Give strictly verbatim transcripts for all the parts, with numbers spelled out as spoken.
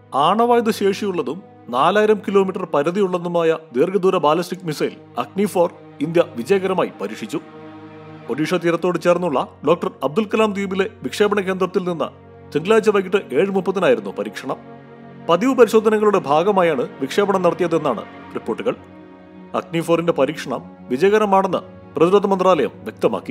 ആണവായുധ ശേഷിയുള്ളതും നാലായിരം കിലോമീറ്റർ പരിധിയുള്ളതുമായ ദീർഘദൂര ballistic missile Agni four India വിജയകരമായി പരീക്ഷിച്ചു. ഒഡീഷ തീരത്തോട് ചേർന്നുള്ള ഡോക്ടർ അബ്ദുൽ കലാം ദ്വീപിലെ വിക്ഷേപണ കേന്ദ്രത്തിൽ നിന്ന് തിങ്കളാഴ്ച വൈകിട്ട് ഏഴ് മുപ്പതിനായിരുന്നു പരീക്ഷണം. പതിവ് പരിശോധനകളുടെ ഭാഗമായാണ് വിക്ഷേപണം നടത്തിയതെന്നാണ് റിപ്പോർട്ടുകൾ. അഗ്നി ഫോറിന്റെ പരീക്ഷണം വിജയകരമാണെന്ന് പ്രതിരോധ മന്ത്രാലയം വ്യക്തമാക്കി.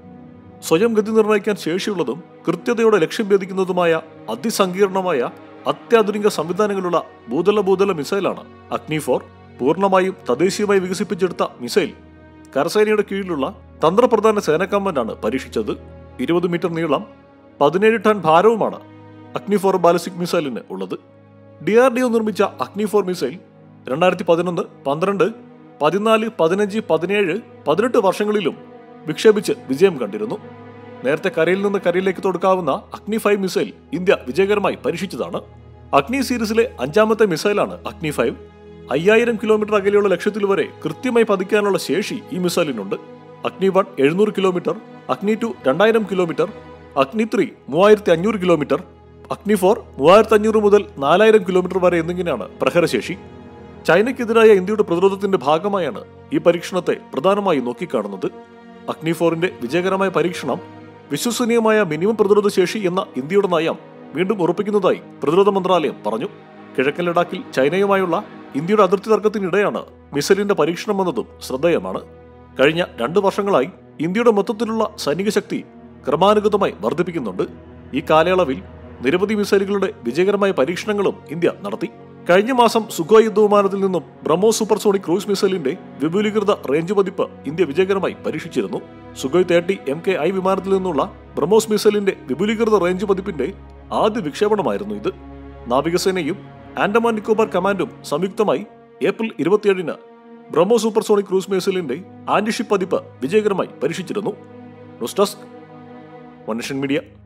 സ്വയം ഗതി നിർണ്ണയിക്കാൻ ശേഷിയുള്ളതും കൃത്യതയോടെ ലക്ഷ്യം ഭേദിക്കുന്നതുമായ അതിസങ്കീർണമായ അത്യാധുനിക സംവിധാനങ്ങളുള്ള ഭൂതല ഭൂതല മിസൈലാണ് അഗ്നി ഫോർ. പൂർണ്ണമായും തദ്ദേശീയമായി വികസിപ്പിച്ചെടുത്ത മിസൈൽ കരസേനയുടെ കീഴിലുള്ള തന്ത്രപ്രധാന സേനാ കമാൻഡാണ് പരീക്ഷിച്ചത്. ഇരുപത് മീറ്റർ നീളം, പതിനേഴ് ടൺ ഭാരവുമാണ് അഗ്നി ഫോർ ബാലിസ്റ്റിക് മിസൈലിന് ഉള്ളത്. ഡി ആർ ഡി ഒ നിർമ്മിച്ച അഗ്നി ഫോർ മിസൈൽ രണ്ടായിരത്തി പതിനൊന്ന് പന്ത്രണ്ട് പതിനാല് പതിനഞ്ച് പതിനേഴ് പതിനെട്ട് വർഷങ്ങളിലും വിക്ഷേപിച്ച് വിജയം കണ്ടിരുന്നു. നേരത്തെ കരയിൽ നിന്ന് കരയിലേക്ക് തൊടുക്കാവുന്ന അഗ്നി ഫൈവ് മിസൈൽ ഇന്ത്യ വിജയകരമായി പരീക്ഷിച്ചതാണ്. അഗ്നി സീരീസിലെ അഞ്ചാമത്തെ മിസൈലാണ് അഗ്നി ഫൈവ്. അയ്യായിരം കിലോമീറ്റർ അകലെയുള്ള ലക്ഷ്യത്തിൽ വരെ കൃത്യമായി പതിക്കാനുള്ള ശേഷി ഈ മിസൈലിനുണ്ട്. അഗ്നി വൺ എഴുന്നൂറ് കിലോമീറ്റർ, അഗ്നി ടു രണ്ടായിരം കിലോമീറ്റർ, അഗ്നി ത്രീ മൂവായിരത്തി അഞ്ഞൂറ് കിലോമീറ്റർ, അഗ്നി ഫോർ മൂവായിരത്തി അഞ്ഞൂറ് മുതൽ നാലായിരം കിലോമീറ്റർ വരെ എന്നിങ്ങനെയാണ് പ്രഹരശേഷി. ചൈനയ്ക്കെതിരായ ഇന്ത്യയുടെ പ്രതിരോധത്തിന്റെ ഭാഗമായാണ് ഈ പരീക്ഷണത്തെ പ്രധാനമായും നോക്കിക്കാണുന്നത്. അഗ്നി ഫോറിന്റെ വിജയകരമായ പരീക്ഷണം വിശ്വസനീയമായ മിനിമം പ്രതിരോധ ശേഷി എന്ന ഇന്ത്യയുടെ നയം വീണ്ടും ഉറപ്പിക്കുന്നതായി പ്രതിരോധ മന്ത്രാലയം പറഞ്ഞു. കിഴക്കൻ ലഡാക്കിൽ ചൈനയുമായുള്ള ഇന്ത്യയുടെ അതിർത്തി തർക്കത്തിനിടെയാണ് മിസൈലിന്റെ പരീക്ഷണം എന്നതും ശ്രദ്ധേയമാണ്. കഴിഞ്ഞ രണ്ടു വർഷങ്ങളായി ഇന്ത്യയുടെ മൊത്തത്തിലുള്ള സൈനിക ശക്തി ക്രമാനുഗതമായി വർദ്ധിപ്പിക്കുന്നുണ്ട്. ഈ കാലയളവിൽ നിരവധി മിസൈലുകളുടെ വിജയകരമായ പരീക്ഷണങ്ങളും ഇന്ത്യ നടത്തി. കഴിഞ്ഞ മാസം സുഖോയ് യുദ്ധവിമാനത്തിൽ നിന്നും ബ്രഹ്മോസ് സൂപ്പർസോണിക് ക്രൂസ് മിസൈലിന്റെ വിപുലീകൃത റേഞ്ച് പതിപ്പ് ഇന്ത്യ വിജയകരമായി പരീക്ഷിച്ചിരുന്നു. Sukhoi thirty M K I വിമാനത്തിൽ നിന്നുള്ള ബ്രഹ്മോസ് മിസൈലിന്റെ വിപുലീകൃത റേഞ്ച് പതിപ്പിന്റെ ആദ്യ വിക്ഷേപണമായിരുന്നു ഇത്. നാവികസേനയും ആൻഡമാൻ നിക്കോബാർ കമാൻഡും സംയുക്തമായി ഏപ്രിൽ ഇരുപത്തിയേഴിന് ബ്രഹ്മോസ് സൂപ്പർസോണിക് ക്രൂസ് മിസൈലിന്റെ ആന്റിഷിപ്പ് പതിപ്പ് വിജയകരമായി പരീക്ഷിച്ചിരുന്നു. News desk, one nation media.